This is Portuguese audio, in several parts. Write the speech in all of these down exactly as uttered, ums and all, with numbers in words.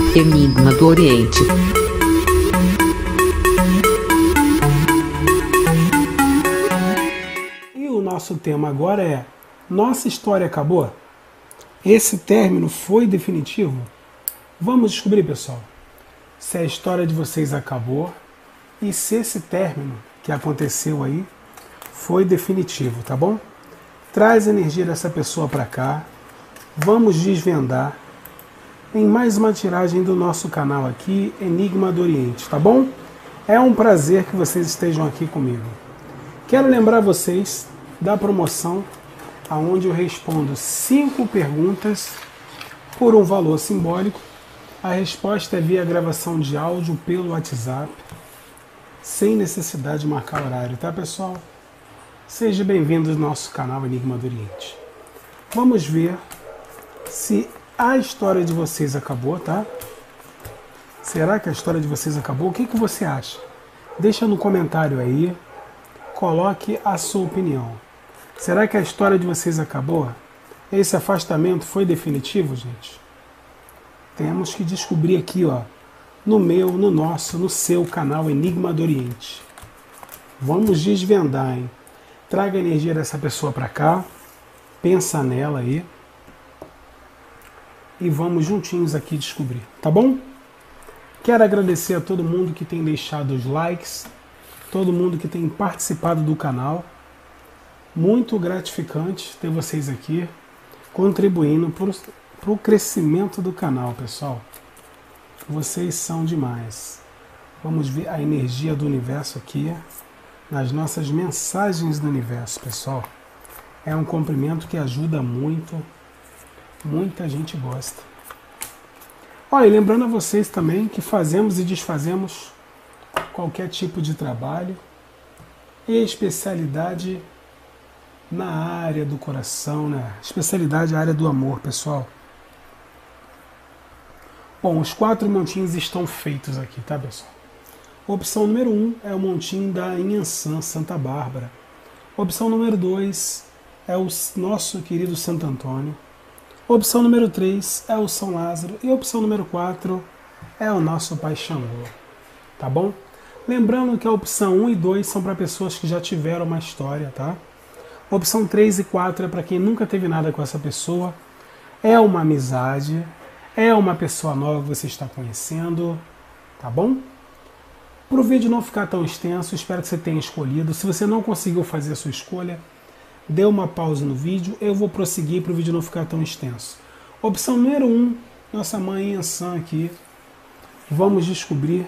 Enigma do Oriente. E o nosso tema agora é: nossa história acabou? Esse término foi definitivo? Vamos descobrir, pessoal, se a história de vocês acabou e se esse término que aconteceu aí foi definitivo, tá bom? Traz a energia dessa pessoa para cá. Vamos desvendar em mais uma tiragem do nosso canal aqui, Enigma do Oriente, tá bom? É um prazer que vocês estejam aqui comigo. Quero lembrar vocês da promoção onde eu respondo cinco perguntas por um valor simbólico. A resposta é via gravação de áudio pelo WhatsApp, sem necessidade de marcar horário, tá, pessoal? Seja bem-vindo ao nosso canal Enigma do Oriente. Vamos ver se a história de vocês acabou, tá? Será que a história de vocês acabou? O que, que você acha? Deixa no comentário aí, coloque a sua opinião. Será que a história de vocês acabou? Esse afastamento foi definitivo, gente? Temos que descobrir aqui, ó, no meu, no nosso, no seu canal Enigma do Oriente. Vamos desvendar, hein? Traga a energia dessa pessoa para cá, pensa nela aí e vamos juntinhos aqui descobrir, tá bom? Quero agradecer a todo mundo que tem deixado os likes, todo mundo que tem participado do canal. Muito gratificante ter vocês aqui contribuindo para o crescimento do canal, pessoal. Vocês são demais. Vamos ver a energia do universo aqui nas nossas mensagens do universo, pessoal. É um comprimento que ajuda muito, muita gente gosta. Olha, e lembrando a vocês também que fazemos e desfazemos qualquer tipo de trabalho e especialidade na área do coração, né? Especialidade na área do amor, pessoal. Bom, os quatro montinhos estão feitos aqui, tá, pessoal? Opção número um é o montinho da Inhansã, Santa Bárbara. Opção número dois é o nosso querido Santo Antônio. Opção número três é o São Lázaro. E a opção número quatro é o nosso Pai Xangô. Tá bom? Lembrando que a opção um e dois são para pessoas que já tiveram uma história, tá? Opção três e quatro é para quem nunca teve nada com essa pessoa. É uma amizade. É uma pessoa nova que você está conhecendo. Tá bom? Para o vídeo não ficar tão extenso, espero que você tenha escolhido. Se você não conseguiu fazer a sua escolha, dê uma pausa no vídeo. Eu vou prosseguir para o vídeo não ficar tão extenso. Opção número um, nossa mãe Inhansã aqui. Vamos descobrir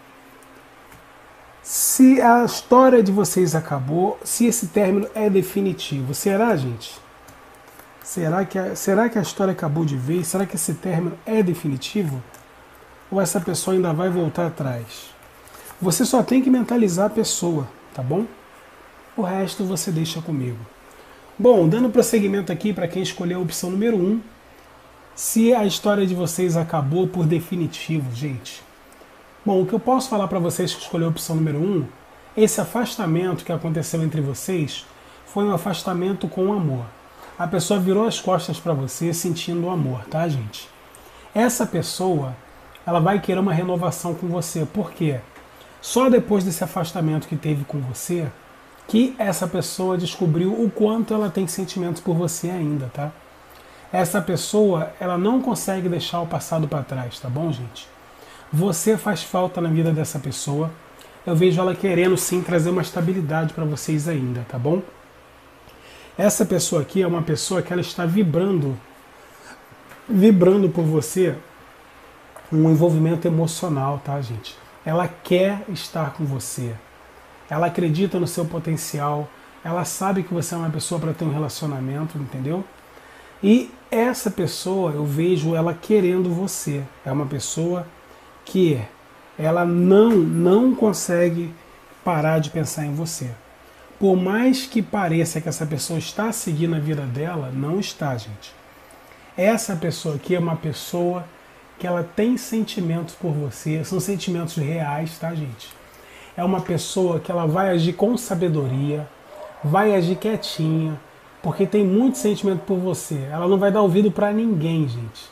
se a história de vocês acabou, se esse término é definitivo. Será, gente? Será que a, será que a história acabou de vez? Será que esse término é definitivo? Ou essa pessoa ainda vai voltar atrás? Você só tem que mentalizar a pessoa, tá bom? O resto você deixa comigo. Bom, dando prosseguimento aqui para quem escolheu a opção número um, se a história de vocês acabou por definitivo, gente. Bom, o que eu posso falar para vocês que escolheu a opção número um, esse afastamento que aconteceu entre vocês foi um afastamento com amor. A pessoa virou as costas para você sentindo o amor, tá, gente? Essa pessoa, ela vai querer uma renovação com você. Por quê? Só depois desse afastamento que teve com você, que essa pessoa descobriu o quanto ela tem sentimentos por você ainda, tá? Essa pessoa, ela não consegue deixar o passado para trás, tá bom, gente? Você faz falta na vida dessa pessoa. Eu vejo ela querendo, sim, trazer uma estabilidade para vocês ainda, tá bom? Essa pessoa aqui é uma pessoa que ela está vibrando, vibrando por você um envolvimento emocional, tá, gente? Ela quer estar com você. Ela acredita no seu potencial. Ela sabe que você é uma pessoa para ter um relacionamento, entendeu? E essa pessoa, eu vejo ela querendo você. É uma pessoa que ela não, não consegue parar de pensar em você. Por mais que pareça que essa pessoa está seguindo a vida dela, não está, gente. Essa pessoa aqui é uma pessoa que ela tem sentimentos por você, são sentimentos reais, tá, gente? É uma pessoa que ela vai agir com sabedoria, vai agir quietinha, porque tem muito sentimento por você. Ela não vai dar ouvido para ninguém, gente.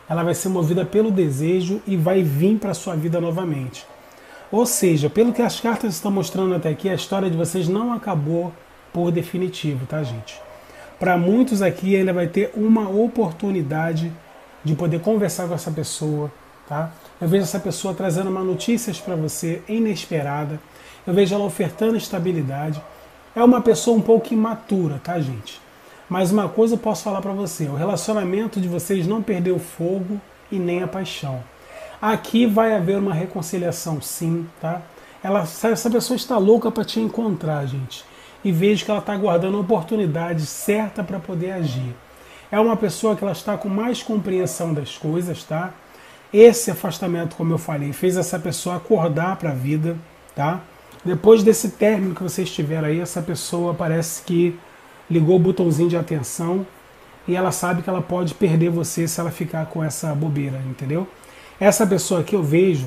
ela vai ser movida pelo desejo e vai vir para a sua vida novamente. Ou seja, pelo que as cartas estão mostrando até aqui, a história de vocês não acabou por definitivo, tá, gente? Para muitos aqui ainda vai ter uma oportunidade de poder conversar com essa pessoa, tá? Eu vejo essa pessoa trazendo uma notícias para você inesperada. Eu vejo ela ofertando estabilidade. É uma pessoa um pouco imatura, tá, gente? Mas uma coisa eu posso falar para você, o relacionamento de vocês não perdeu o fogo e nem a paixão. Aqui vai haver uma reconciliação, sim, tá? Ela, essa pessoa está louca para te encontrar, gente. E vejo que ela está aguardando a oportunidade certa para poder agir. É uma pessoa que ela está com mais compreensão das coisas, tá? Esse afastamento, como eu falei, fez essa pessoa acordar para a vida, tá? Depois desse término que vocês tiveram aí, essa pessoa parece que ligou o botãozinho de atenção e ela sabe que ela pode perder você se ela ficar com essa bobeira, entendeu? Essa pessoa aqui eu vejo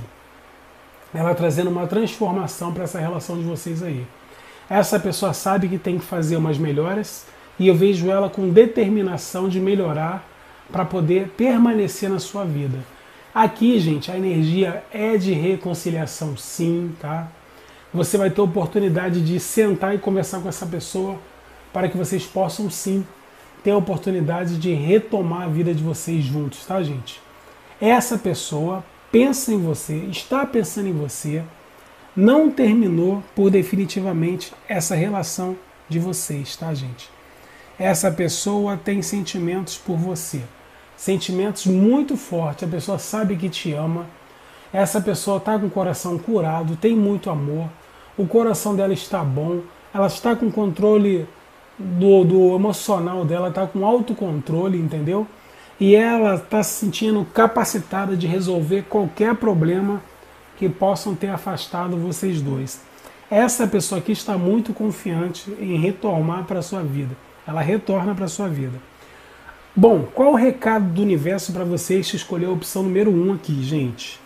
ela trazendo uma transformação para essa relação de vocês aí. Essa pessoa sabe que tem que fazer umas melhoras e eu vejo ela com determinação de melhorar para poder permanecer na sua vida. Aqui, gente, a energia é de reconciliação, sim, tá? Você vai ter oportunidade de sentar e conversar com essa pessoa para que vocês possam, sim, ter a oportunidade de retomar a vida de vocês juntos, tá, gente? Essa pessoa pensa em você, está pensando em você, não terminou por definitivamente essa relação de vocês, tá, gente? Essa pessoa tem sentimentos por você, sentimentos muito fortes, a pessoa sabe que te ama, essa pessoa está com o coração curado, tem muito amor, o coração dela está bom, ela está com controle do, do emocional dela, está com autocontrole, entendeu? E ela está se sentindo capacitada de resolver qualquer problema que possam ter afastado vocês dois. Essa pessoa aqui está muito confiante em retornar para a sua vida. Ela retorna para a sua vida. Bom, qual o recado do universo para vocês que escolher a opção número um aqui, gente?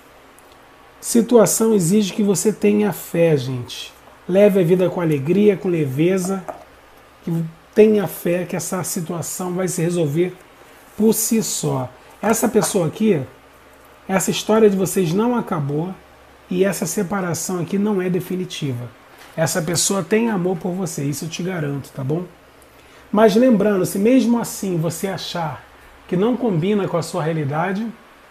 Situação exige que você tenha fé, gente. Leve a vida com alegria, com leveza. Que tenha fé que essa situação vai se resolver por si só. Essa pessoa aqui, essa história de vocês não acabou e essa separação aqui não é definitiva. Essa pessoa tem amor por você, isso eu te garanto, tá bom? Mas lembrando, se mesmo assim você achar que não combina com a sua realidade,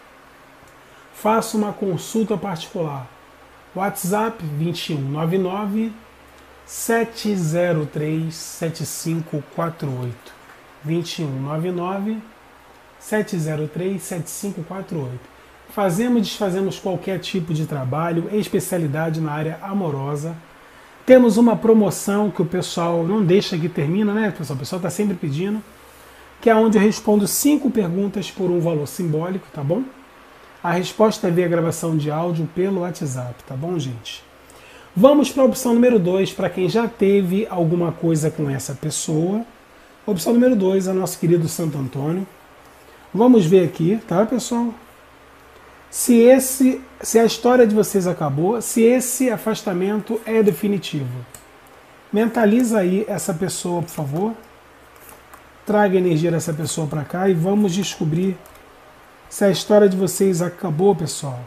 faça uma consulta particular. WhatsApp vinte e um, noventa e nove, sete zero três, sete cinco quatro oito. vinte e um, noventa e nove, sete zero três, sete cinco quatro oito. Fazemos e desfazemos qualquer tipo de trabalho, especialidade na área amorosa. Temos uma promoção que o pessoal não deixa que termina, né, pessoal? O pessoal está sempre pedindo, que é onde eu respondo cinco perguntas por um valor simbólico, tá bom? A resposta é via gravação de áudio pelo WhatsApp, tá bom, gente? Vamos para a opção número dois, para quem já teve alguma coisa com essa pessoa. Opção número dois é o nosso querido Santo Antônio. Vamos ver aqui, tá, pessoal? Se, esse, se a história de vocês acabou, se esse afastamento é definitivo. Mentaliza aí essa pessoa, por favor. Traga a energia dessa pessoa para cá e vamos descobrir se a história de vocês acabou, pessoal.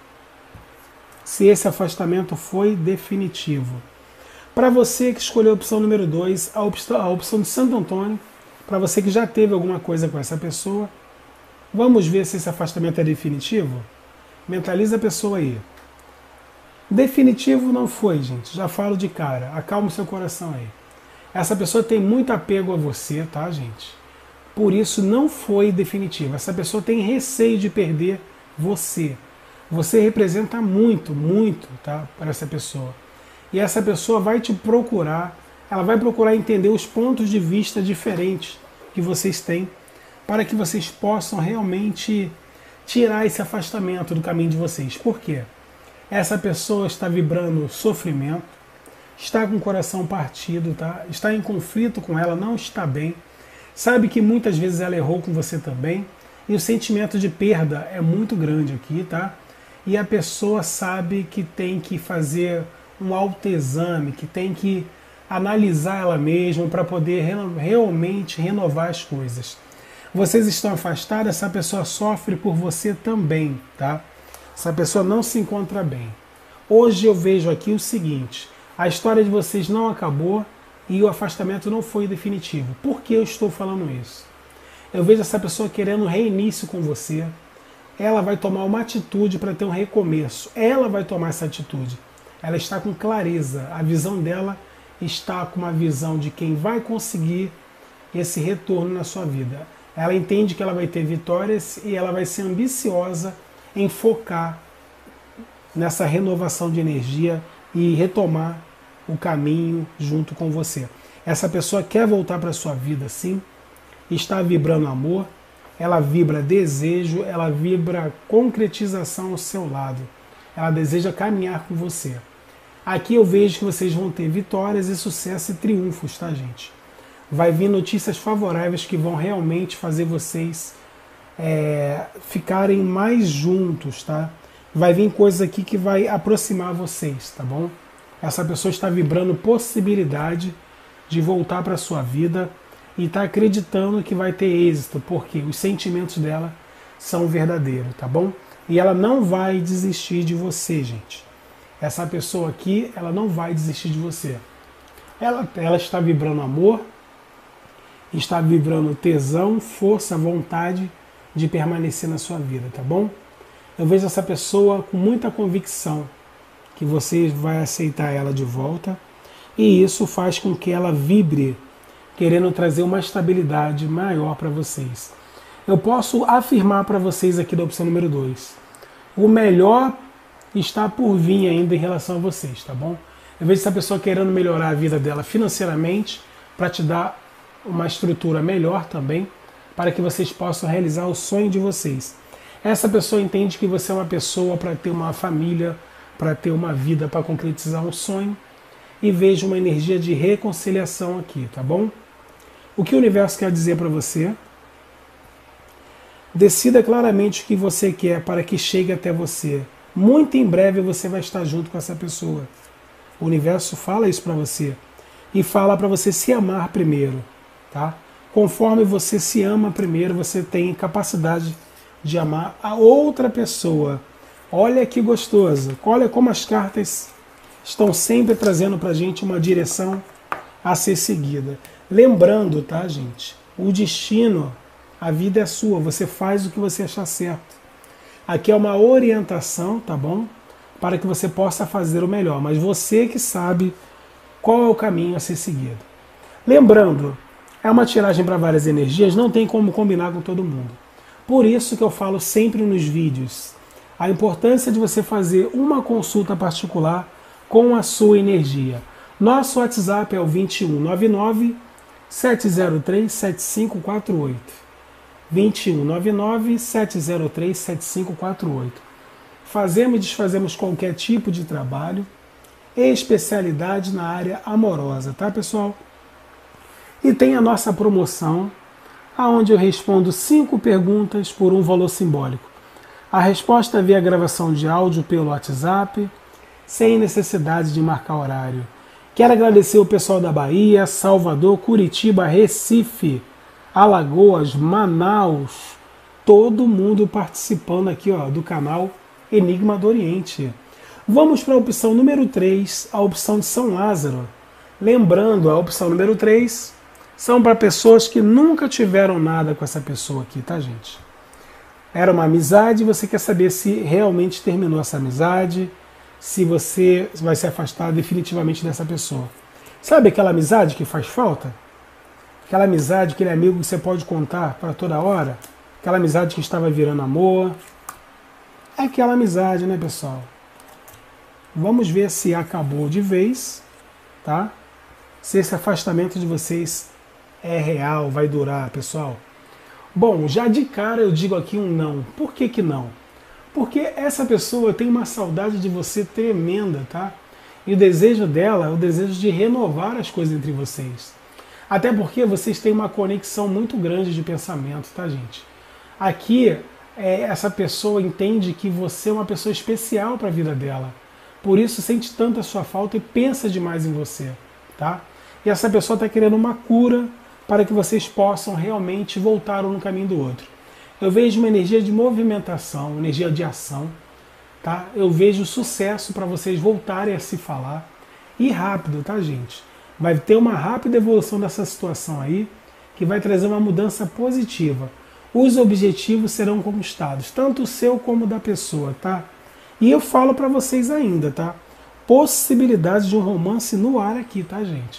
Se esse afastamento foi definitivo. Para você que escolheu a opção número dois, a opção, a opção de Santo Antônio, para você que já teve alguma coisa com essa pessoa, vamos ver se esse afastamento é definitivo? Mentaliza a pessoa aí. Definitivo não foi, gente. Já falo de cara. Acalma o seu coração aí. Essa pessoa tem muito apego a você, tá, gente? Por isso não foi definitivo. Essa pessoa tem receio de perder você. Você representa muito, muito, tá, para essa pessoa. E essa pessoa vai te procurar, ela vai procurar entender os pontos de vista diferentes que vocês têm, para que vocês possam realmente tirar esse afastamento do caminho de vocês. Por quê? Essa pessoa está vibrando sofrimento, está com o coração partido, tá? Está em conflito com ela, não está bem, sabe que muitas vezes ela errou com você também, e o sentimento de perda é muito grande aqui, tá? E a pessoa sabe que tem que fazer um autoexame, que tem que analisar ela mesma para poder realmente renovar as coisas. Vocês estão afastados, essa pessoa sofre por você também, tá? Essa pessoa não se encontra bem. Hoje eu vejo aqui o seguinte, a história de vocês não acabou e o afastamento não foi definitivo. Por que eu estou falando isso? Eu vejo essa pessoa querendo um reinício com você. Ela vai tomar uma atitude para ter um recomeço. Ela vai tomar essa atitude. Ela está com clareza. A visão dela está com uma visão de quem vai conseguir esse retorno na sua vida. Ela entende que ela vai ter vitórias e ela vai ser ambiciosa em focar nessa renovação de energia e retomar o caminho junto com você. Essa pessoa quer voltar para a sua vida, sim, está vibrando amor, ela vibra desejo, ela vibra concretização ao seu lado. Ela deseja caminhar com você. Aqui eu vejo que vocês vão ter vitórias e sucesso e triunfos, tá, gente? Vai vir notícias favoráveis que vão realmente fazer vocês é, ficarem mais juntos, tá? Vai vir coisa aqui que vai aproximar vocês, tá bom? Essa pessoa está vibrando possibilidade de voltar para a sua vida e está acreditando que vai ter êxito, porque os sentimentos dela são verdadeiros, tá bom? E ela não vai desistir de você, gente. Essa pessoa aqui, ela não vai desistir de você. Ela, ela está vibrando amor, está vibrando tesão, força, vontade de permanecer na sua vida, tá bom? Eu vejo essa pessoa com muita convicção que você vai aceitar ela de volta e isso faz com que ela vibre querendo trazer uma estabilidade maior para vocês. Eu posso afirmar para vocês aqui da opção número dois, o melhor está por vir ainda em relação a vocês, tá bom? Eu vejo essa pessoa querendo melhorar a vida dela financeiramente para te dar uma estrutura melhor também, para que vocês possam realizar o sonho de vocês. Essa pessoa entende que você é uma pessoa para ter uma família, para ter uma vida, para concretizar um sonho, e vejo uma energia de reconciliação aqui, tá bom? O que o universo quer dizer para você? Decida claramente o que você quer para que chegue até você. Muito em breve você vai estar junto com essa pessoa. O universo fala isso para você. E fala para você se amar primeiro, tá? Conforme você se ama primeiro, você tem capacidade de amar a outra pessoa. Olha que gostoso. Olha como as cartas estão sempre trazendo para a gente uma direção a ser seguida. Lembrando, tá, gente? O destino, a vida é sua. Você faz o que você achar certo. Aqui é uma orientação, tá bom? Para que você possa fazer o melhor. Mas você que sabe qual é o caminho a ser seguido. Lembrando, é uma tiragem para várias energias, não tem como combinar com todo mundo. Por isso que eu falo sempre nos vídeos a importância de você fazer uma consulta particular com a sua energia. Nosso WhatsApp é o vinte e um, nove nove, sete zero três, sete cinco quatro oito. vinte e um, nove nove, sete zero três, sete cinco quatro oito. Fazemos e desfazemos qualquer tipo de trabalho e especialidade na área amorosa, tá, pessoal? E tem a nossa promoção, onde eu respondo cinco perguntas por um valor simbólico. A resposta é via gravação de áudio pelo WhatsApp, sem necessidade de marcar horário. Quero agradecer o pessoal da Bahia, Salvador, Curitiba, Recife, Alagoas, Manaus, todo mundo participando aqui, ó, do canal Enigma do Oriente. Vamos para a opção número três, a opção de São Lázaro. Lembrando, a opção número três são para pessoas que nunca tiveram nada com essa pessoa aqui, tá, gente? Era uma amizade, você quer saber se realmente terminou essa amizade, se você vai se afastar definitivamente dessa pessoa. Sabe aquela amizade que faz falta? Aquela amizade, aquele amigo que você pode contar para toda hora? Aquela amizade que estava virando amor? É aquela amizade, né, pessoal? Vamos ver se acabou de vez, tá? Se esse afastamento de vocês é real, vai durar, pessoal. Bom, já de cara eu digo aqui um não. Por que que não? Porque essa pessoa tem uma saudade de você tremenda, tá? E o desejo dela é o desejo de renovar as coisas entre vocês. Até porque vocês têm uma conexão muito grande de pensamento, tá, gente? Aqui, é, essa pessoa entende que você é uma pessoa especial para a vida dela. Por isso sente tanto a sua falta e pensa demais em você, tá? E essa pessoa está querendo uma cura para que vocês possam realmente voltar um no caminho do outro. Eu vejo uma energia de movimentação, uma energia de ação, tá? Eu vejo sucesso para vocês voltarem a se falar, e rápido, tá, gente? Vai ter uma rápida evolução dessa situação aí, que vai trazer uma mudança positiva. Os objetivos serão conquistados, tanto o seu como o da pessoa, tá? E eu falo para vocês ainda, tá? Possibilidade de um romance no ar aqui, tá, gente?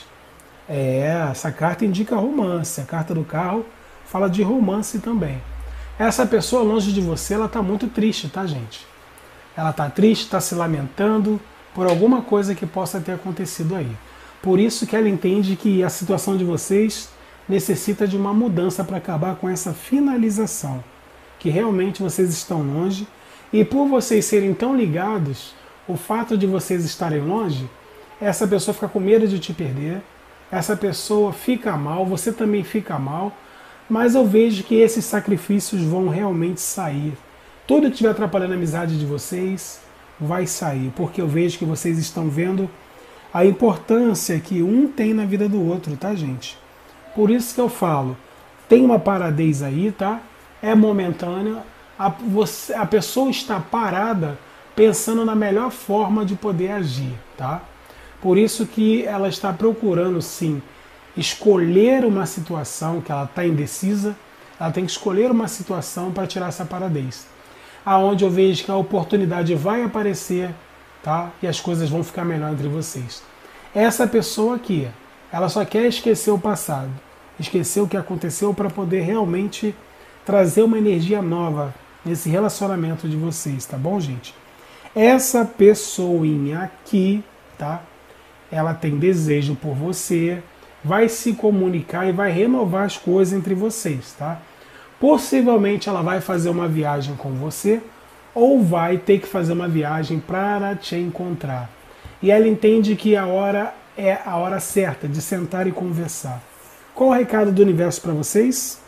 É, essa carta indica romance, a carta do carro fala de romance também. Essa pessoa longe de você, ela tá muito triste, tá, gente? Ela tá triste, tá se lamentando por alguma coisa que possa ter acontecido aí. Por isso que ela entende que a situação de vocês necessita de uma mudança para acabar com essa finalização, que realmente vocês estão longe, e por vocês serem tão ligados, o fato de vocês estarem longe, essa pessoa fica com medo de te perder, essa pessoa fica mal, você também fica mal, mas eu vejo que esses sacrifícios vão realmente sair. Tudo que estiver atrapalhando a amizade de vocês vai sair, porque eu vejo que vocês estão vendo a importância que um tem na vida do outro, tá, gente? Por isso que eu falo, tem uma paradez aí, tá? É momentânea, a, você, a pessoa está parada pensando na melhor forma de poder agir, tá? Por isso que ela está procurando, sim, escolher uma situação que ela está indecisa, ela tem que escolher uma situação para tirar essa paradez. Aonde eu vejo que a oportunidade vai aparecer, tá? E as coisas vão ficar melhor entre vocês. Essa pessoa aqui, ela só quer esquecer o passado, esquecer o que aconteceu para poder realmente trazer uma energia nova nesse relacionamento de vocês, tá bom, gente? Essa pessoinha aqui, tá? Ela tem desejo por você, vai se comunicar e vai renovar as coisas entre vocês, tá? Possivelmente ela vai fazer uma viagem com você ou vai ter que fazer uma viagem para te encontrar. E ela entende que a hora é a hora certa de sentar e conversar. Qual o recado do universo para vocês?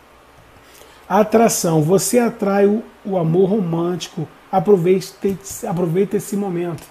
Atração. Você atrai o, o amor romântico. Aproveite, aproveite esse momento.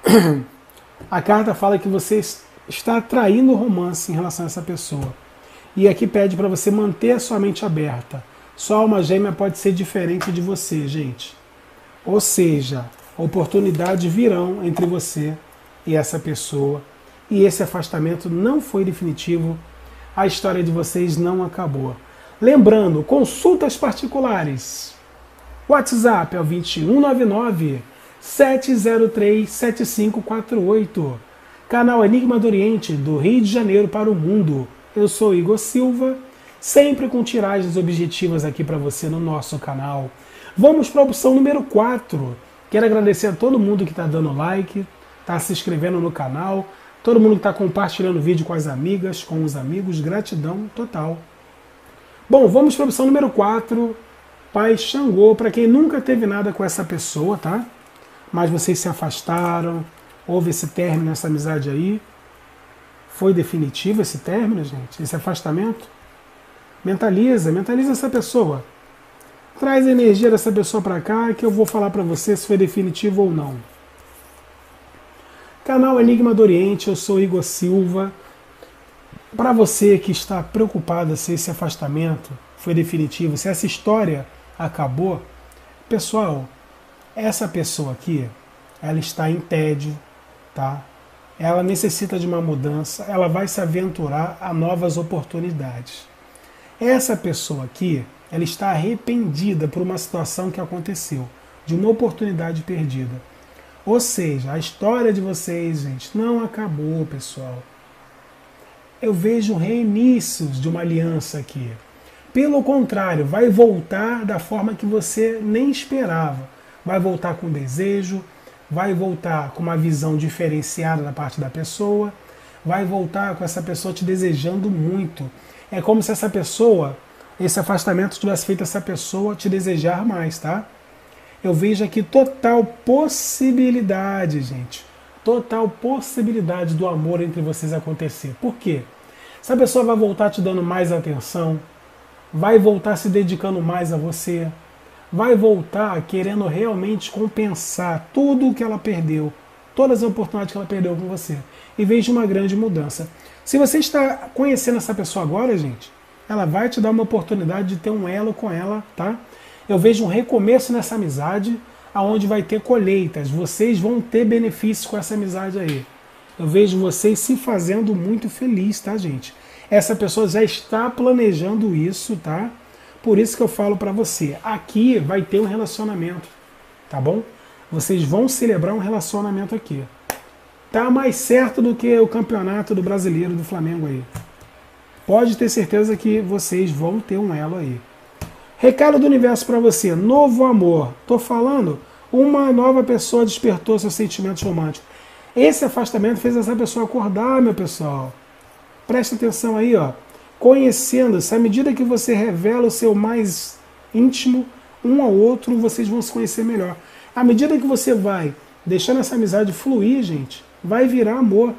A carta fala que você está atraindo romance em relação a essa pessoa. E aqui pede para você manter a sua mente aberta. Sua alma gêmea pode ser diferente de você, gente. Ou seja, oportunidades virão entre você e essa pessoa. E esse afastamento não foi definitivo. A história de vocês não acabou. Lembrando, consultas particulares. WhatsApp é o dois um nove nove, sete zero três, sete cinco quatro oito. Canal Enigma do Oriente, do Rio de Janeiro para o mundo. Eu sou Igor Silva, sempre com tiragens objetivas aqui para você no nosso canal. Vamos para a opção número quatro. Quero agradecer a todo mundo que está dando like, está se inscrevendo no canal, todo mundo que está compartilhando o vídeo com as amigas, com os amigos. Gratidão total. Bom, vamos para a opção número quatro. Pai Xangô, para quem nunca teve nada com essa pessoa, tá? Mas vocês se afastaram, houve esse término, essa amizade aí. Foi definitivo esse término, gente? Esse afastamento? Mentaliza, mentaliza essa pessoa. Traz a energia dessa pessoa para cá que eu vou falar para você se foi definitivo ou não. Canal Enigma do Oriente, eu sou Igor Silva. Para você que está preocupado se esse afastamento foi definitivo, se essa história acabou, pessoal, essa pessoa aqui, ela está em tédio, tá? Ela necessita de uma mudança, ela vai se aventurar a novas oportunidades. Essa pessoa aqui, ela está arrependida por uma situação que aconteceu, de uma oportunidade perdida. Ou seja, a história de vocês, gente, não acabou, pessoal. Eu vejo reinícios de uma aliança aqui. Pelo contrário, vai voltar da forma que você nem esperava. Vai voltar com desejo, vai voltar com uma visão diferenciada da parte da pessoa, vai voltar com essa pessoa te desejando muito. É como se essa pessoa, esse afastamento tivesse feito essa pessoa te desejar mais, tá? Eu vejo aqui total possibilidade, gente. Total possibilidade do amor entre vocês acontecer. Por quê? Essa pessoa vai voltar te dando mais atenção, vai voltar se dedicando mais a você, vai voltar querendo realmente compensar tudo o que ela perdeu, todas as oportunidades que ela perdeu com você. E vejo uma grande mudança. Se você está conhecendo essa pessoa agora, gente, ela vai te dar uma oportunidade de ter um elo com ela, tá? Eu vejo um recomeço nessa amizade, aonde vai ter colheitas. Vocês vão ter benefícios com essa amizade aí. Eu vejo vocês se fazendo muito feliz, tá, gente? Essa pessoa já está planejando isso, tá? Por isso que eu falo para você, aqui vai ter um relacionamento, tá bom? Vocês vão celebrar um relacionamento aqui. Tá mais certo do que o campeonato do Brasileiro do Flamengo aí. Pode ter certeza que vocês vão ter um elo aí. Recado do universo para você, novo amor. Tô falando, uma nova pessoa despertou seus sentimentos românticos. Esse afastamento fez essa pessoa acordar, meu pessoal. Presta atenção aí, ó. Conhecendo-se, à medida que você revela o seu mais íntimo, um ao outro, vocês vão se conhecer melhor. À medida que você vai deixando essa amizade fluir, gente, vai virar amor.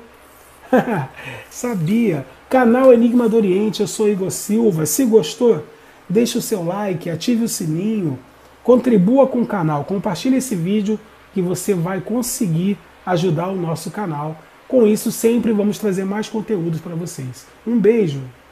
Sabia? Canal Enigma do Oriente, eu sou Igor Silva. Se gostou, deixe o seu like, ative o sininho, contribua com o canal, compartilhe esse vídeo que você vai conseguir ajudar o nosso canal. Com isso, sempre vamos trazer mais conteúdos para vocês. Um beijo!